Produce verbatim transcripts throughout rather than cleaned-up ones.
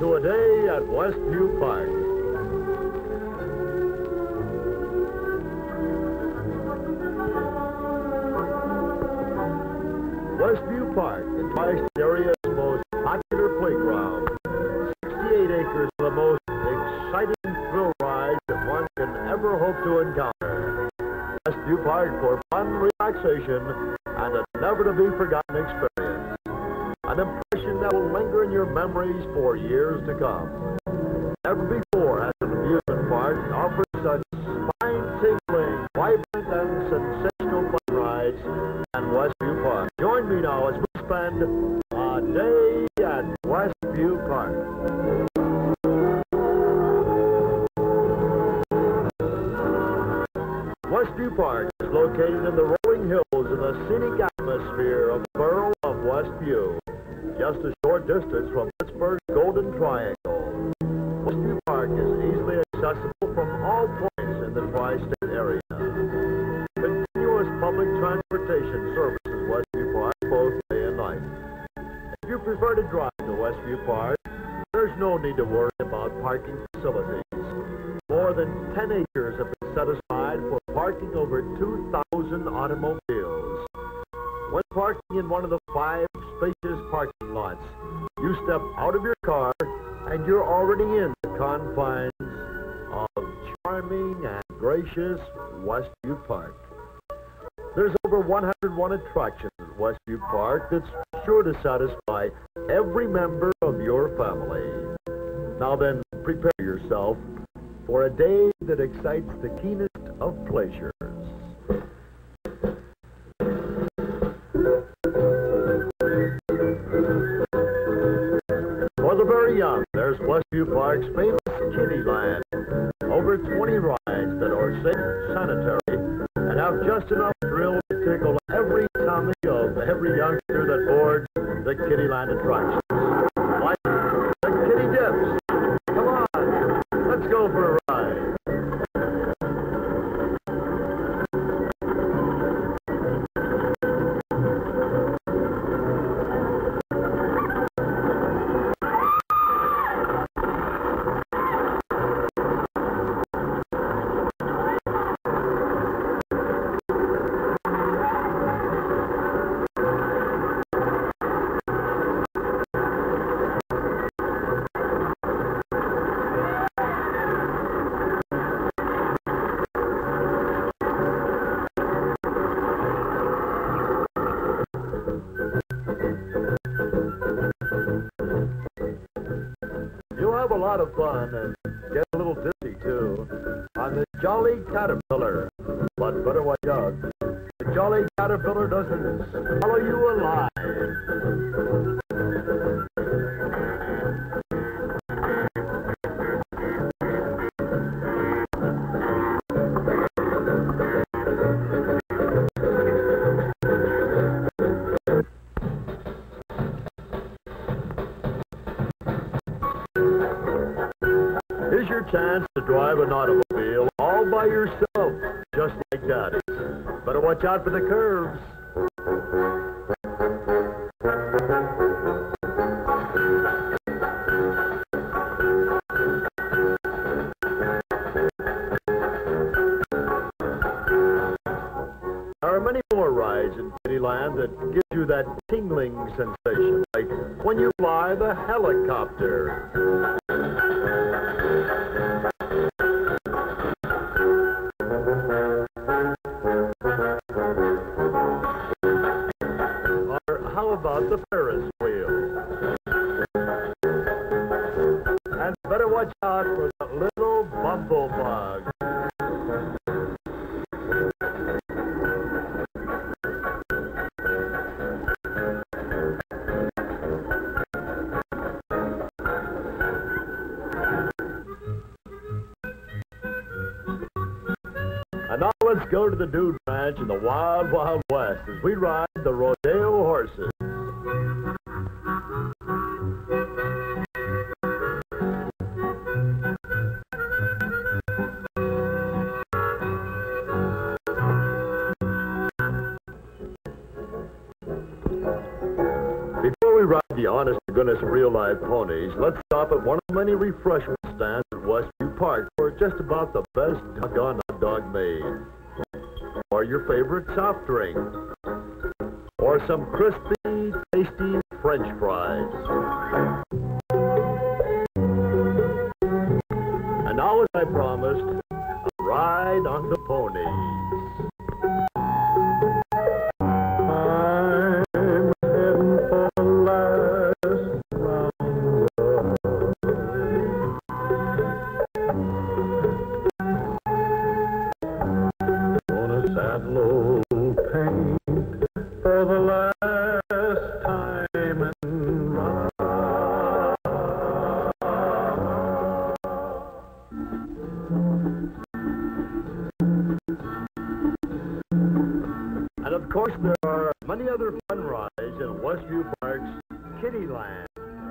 to a day at Westview Park. Westview Park, the tri-state area's most popular playground. sixty-eight acres of the most exciting thrill rides that one can ever hope to encounter. Westview Park for fun, relaxation, and a never-to-be-forgotten experience. An impression that will linger in your memories for years to come. Never before has an amusement park offered such spine-tingling, vibrant, and sensational fun rides at Westview Park. Join me now as we spend a day at Westview Park. Westview Park is located in the rolling hills in the scenic atmosphere of the borough of Westview, just a short distance from Pittsburgh's Golden Triangle. Westview Park is easily accessible from all points in the tri-state area. Continuous public transportation services Westview Park both day and night. If you prefer to drive to Westview Park, there's no need to worry about parking facilities. More than ten acres have been set aside for parking over two thousand automobiles. When parking in one of the five spacious parking lots, you step out of your car and you're already in the confines of charming and gracious Westview Park. There's over one hundred one attractions at Westview Park that's sure to satisfy every member of your family. Now then, prepare yourself for a day that excites the keenest of pleasures. For the very young, there's Westview Park's famous Kiddie Land. Over twenty rides that are safe, sanitary, and have just enough thrill to tickle every tummy of every youngster that boards the Kiddie Land attractions. Like the Kiddie Dips. Come on, let's go for a ride. Have a lot of fun and get a little dizzy too on the Jolly Caterpillar, but better watch out. The Jolly Caterpillar doesn't swallow you alive. Here's your chance to drive an automobile all by yourself, just like that. Better watch out for the curves. There are many more rides in Kiddie Land that give you that tingling sensation, like when you fly the helicopter. How about the Ferris wheel? And better watch out for the little bumblebug. And now let's go to the Dude Ranch in the Wild Wild West as we ride the rodeo horses. Before we ride the honest-to-goodness real-life ponies, let's stop at one of the many refreshment stands at Westview Park for just about the best doggone hot dog made. Or your favorite soft drink. Or some crispy, tasty French fries. And now, as I promised, a ride on the ponies. And of course, there are many other fun rides in Westview Park's Kittyland.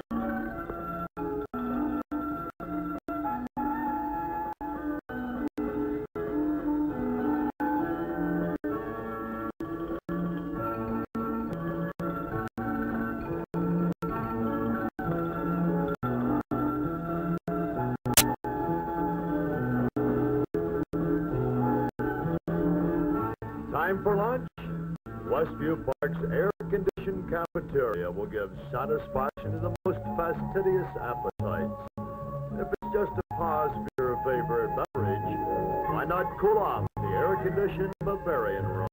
Time for lunch? Westview Park's air-conditioned cafeteria will give satisfaction to the most fastidious appetites. If it's just a pause for your favorite beverage, why not cool off in the air-conditioned Bavarian room?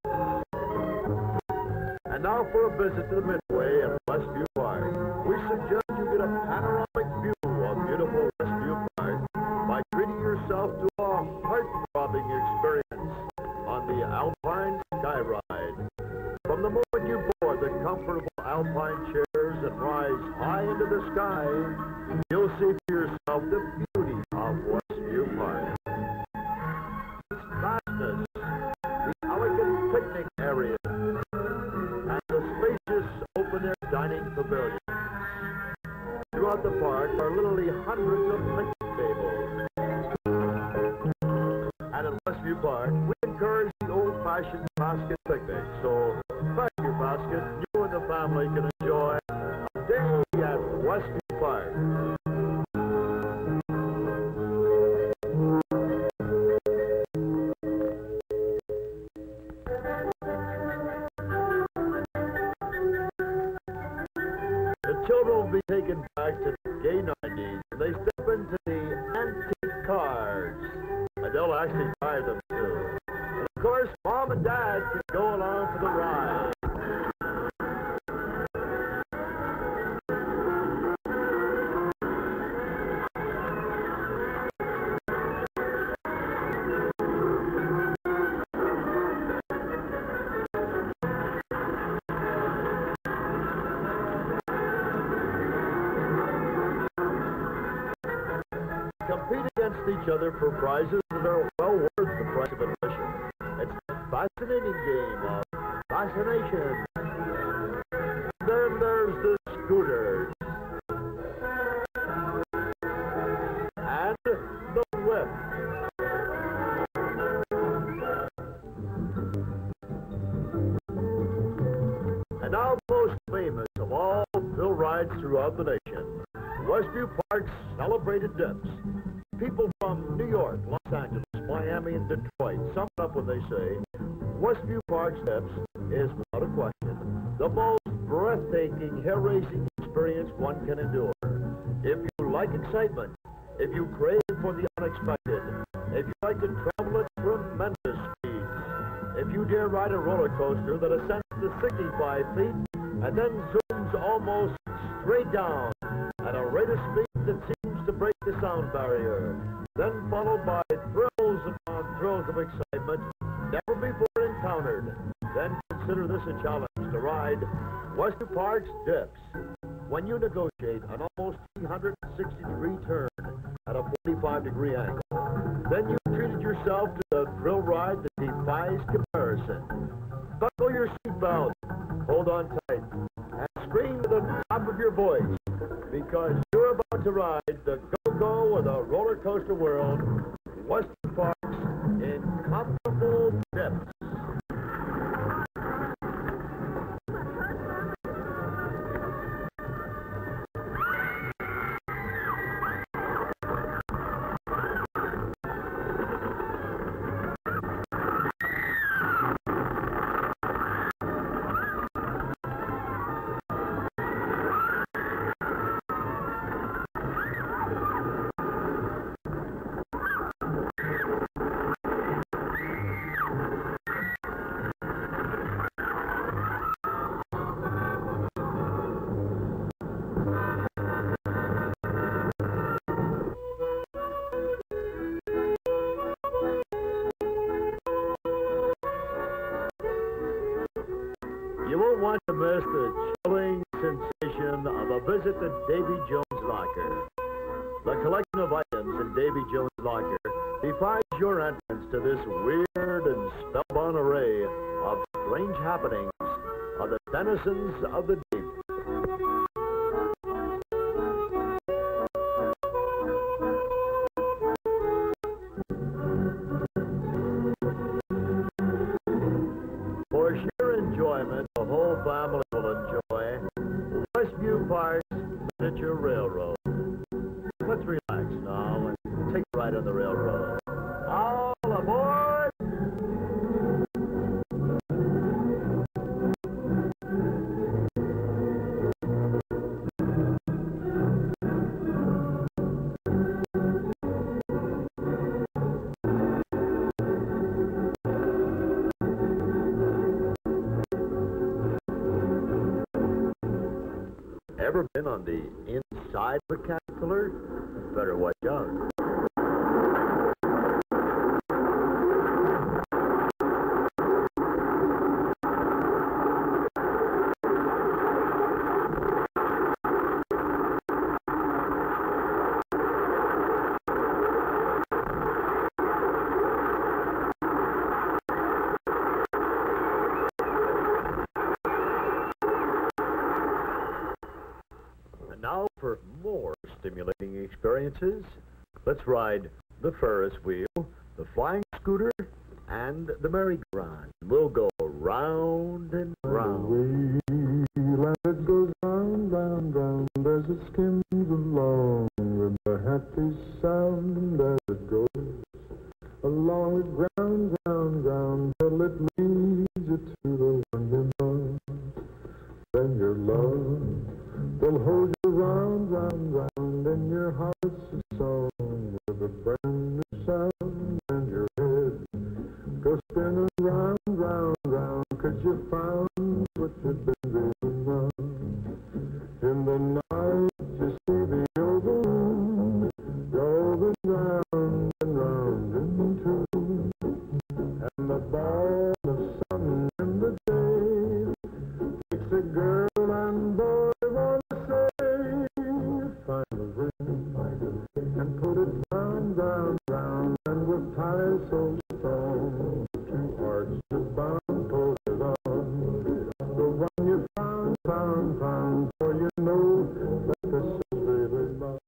And now for a visit to the Midway at Westview Park. We suggest you get a panoramic view of beautiful Westview Park by treating yourself to a heart-throbbing experience on the Alpine Sky Ride. From the moment you board the comfortable Alpine chairs and rise high into the sky, you'll see for yourself the beauty of Westview Park. Its vastness, the elegant picnic area, and the spacious open-air dining pavilions. Throughout the park are literally hundreds of picnic tables. And at Westview Park, we encourage the old-fashioned basket picnic. So, pack your basket, you and the family can enjoy a day at Westview Park. The children will be taken back to the gay nineties and they step into the antique cars. And they'll actually drive them too. And of course, Mom and Dad can go along for the ride. Compete against each other for prizes that are well worth the price of admission. It's a fascinating game of fascination. Then there's the scooters. And the whip. And now the most famous of all thrill rides throughout the nation. Westview Park's celebrated dips. People from New York, Los Angeles, Miami, and Detroit sum it up when they say, Westview Park's dips is, without a question, the most breathtaking, hair-raising experience one can endure. If you like excitement, if you crave for the unexpected, if you like to travel at tremendous speeds, if you dare ride a roller coaster that ascends to sixty-five feet and then zooms almost straight down at a rate of speed that seems to break the sound barrier, then followed by thrills upon thrills of excitement never before encountered, then consider this a challenge to ride Westview Park's dips. When you negotiate an almost three hundred sixty degree turn at a forty-five degree angle, then you've treated yourself to the thrill ride that defies comparison. Buckle your seatbelt, hold on tight, and scream to the top of your voice, because you're about to ride the go-go of the roller coaster world, Westview Park's incomparable dips. You won't want to miss the chilling sensation of a visit to Davy Jones' Locker. The collection of items in Davy Jones' Locker defies your entrance to this weird and spellbound array of strange happenings of the denizens of the deep. For sheer enjoyment, the whole family will enjoy Westview Park's Miniature Railroad. Let's relax now and take a ride on the railroad. All aboard! Ever been on the inside of a caterpillar? Better watch out. And now for more stimulating experiences, let's ride the Ferris wheel, the flying scooter, and the merry-go-round. We'll go round and round. And it goes round, round, round as it skims along with a happy sound as it goes along with round, round, round till it leads you to the one you love. Then your love will hold you round, round, round in your heart's a song with a brand new sound, and your head goes spinning round, round, round 'cause you found what you've been dreaming of. In the night you see the oval moon going round and round into, and the ball of sun in the day makes a girl and boy want to say, find a ring and put it round, round, round, and with ties so strong, two hearts just bound, pull it on. The one you found, found, found, for you know that this is really love.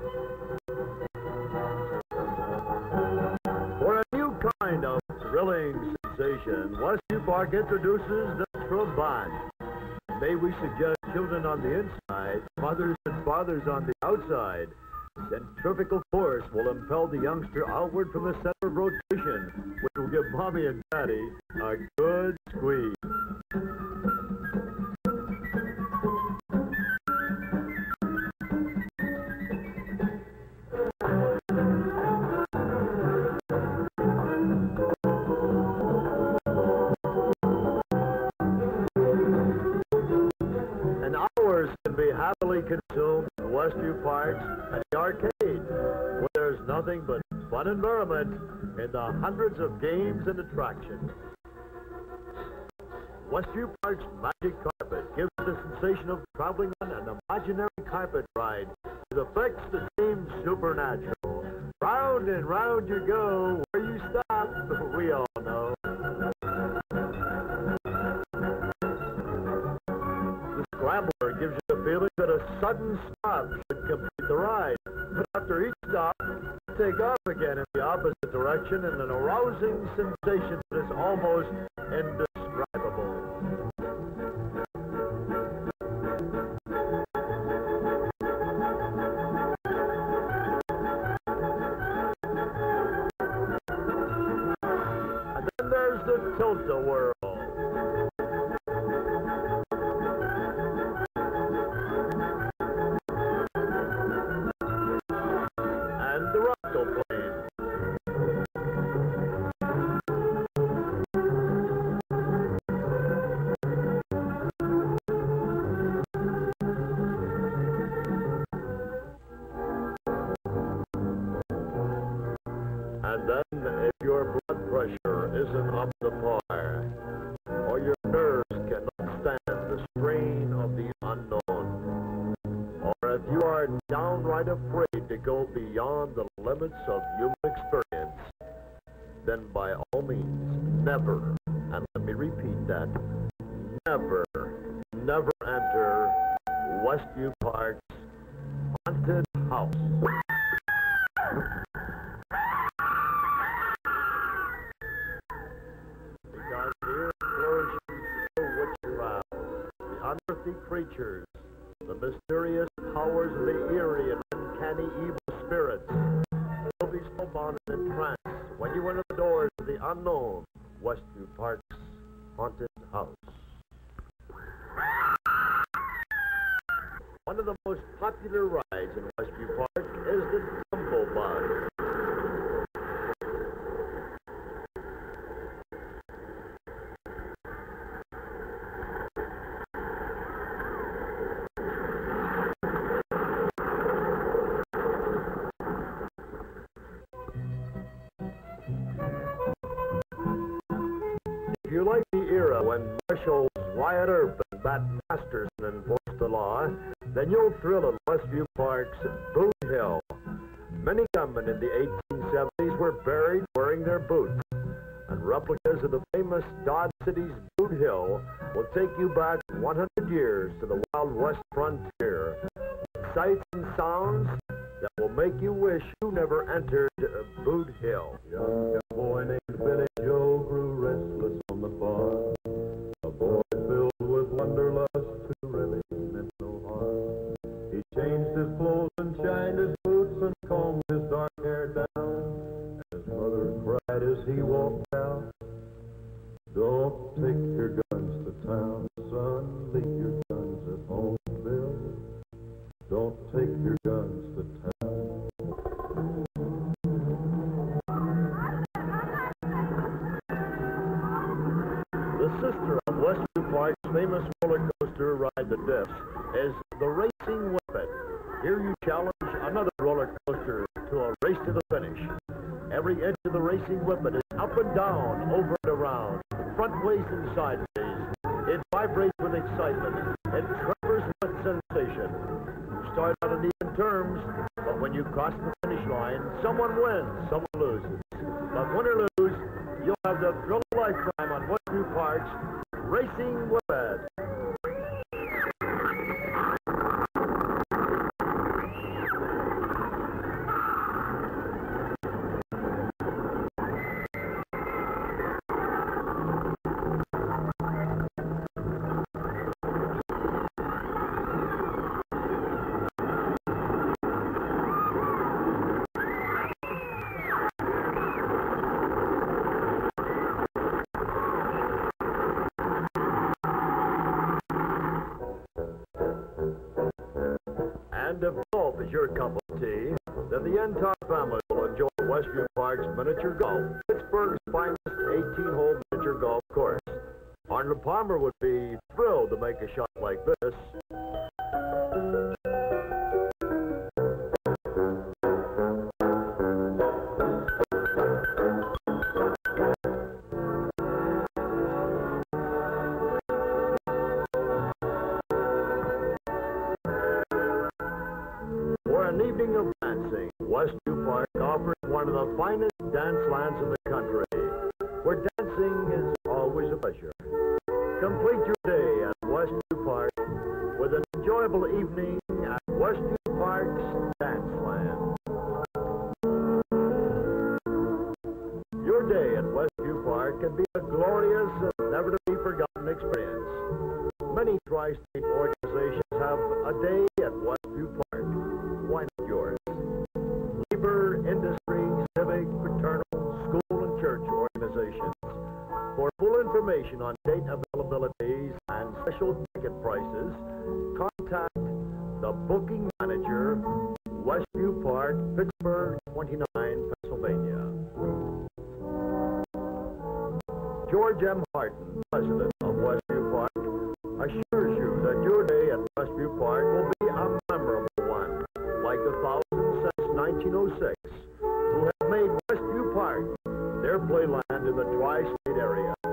For a new kind of thrilling sensation, Westview Park introduces the Trabant. May we suggest children on the inside, mothers and fathers on the outside. Centrifugal force will impel the youngster outward from the center of rotation, which will give mommy and daddy a good squeeze. And hours can be happily consumed in Westview Parks and the arcade, where there's nothing but fun and merriment in the hundreds of games and attractions. Westview Park's magic carpet gives the sensation of traveling on an imaginary carpet ride with effects that seem supernatural. Round and round you go, where you stop, we all know. The scrambler gives you the feeling that a sudden stop should complete the ride. But after each stop, take off again in the opposite direction in an arousing sensation that is almost indescribable. And then there's the tilt-a-whirl. And the rectoplane. And then, if your blood pressure isn't up to par, or your nerves cannot stand afraid to go beyond the limits of human experience, then by all means, never, and let me repeat that, never, never enter Westview Park's haunted house. Because here flourishes the witchcraft, the unearthly creatures, the mysterious powers of the eerie and uncanny evil spirits. You'll be spellbound and entranced when you enter the doors of the unknown Westview Park's haunted house. One of the most popular rides in Westview Park is the Jumbo Bus. If you like the era when Marshals Wyatt Earp and Bat Masterson enforced the law, then you'll thrill at Westview Park's Boot Hill. Many gunmen in the eighteen seventies were buried wearing their boots, and replicas of the famous Dodge City's Boot Hill will take you back one hundred years to the Wild West frontier. Sights and sounds that will make you wish you never entered Boot Hill. Young cowboy named Billy Joe grew restless on the farm. A boy filled with wanderlust who really meant no harm. He changed his clothes and shined his boots and combed his dark hair down. His mother cried as he walked out, "Don't take your guns to town, son. Leave your guns at home, Bill. Don't take your guns to town." The sister of Westview Park's famous roller coaster ride, the Diffs, is the Racing Whippet. Here you challenge another roller coaster to a race to the finish. Every inch of the Racing Whippet is up and down, over and around, front ways and sideways. It vibrates with excitement. It tremors with sensation. You start out in even terms, but when you cross the finish line, someone wins, someone loses. But win or lose, you'll have the thrill of a lifetime on Westview Park's Racing Whippet. And if golf is your cup of tea, then the entire family will enjoy Westview Park's miniature golf, Pittsburgh's finest eighteen-hole miniature golf course. Arnold Palmer would be thrilled to make a shot like this. An evening of dancing, Westview Park offers one of the finest dance lands in the country, where dancing is always a pleasure. Complete your day at Westview Park with an enjoyable evening at Westview Park's Dance Land. Your day at Westview Park can be a glorious and never-to-be-forgotten experience. Many tri-state organizations have a day at Westview Park. Why not yours? Labor, industry, civic, fraternal, school, and church organizations. For full information on date availabilities and special ticket prices, contact the booking manager, Westview Park, Pittsburgh, twenty-nine, Pennsylvania. George M. Harton, president of Westview Park, assures you that your day at Westview Park will be a memorable one, like the thousands since nineteen oh six who have made Westview Park their playland in the tri-state area.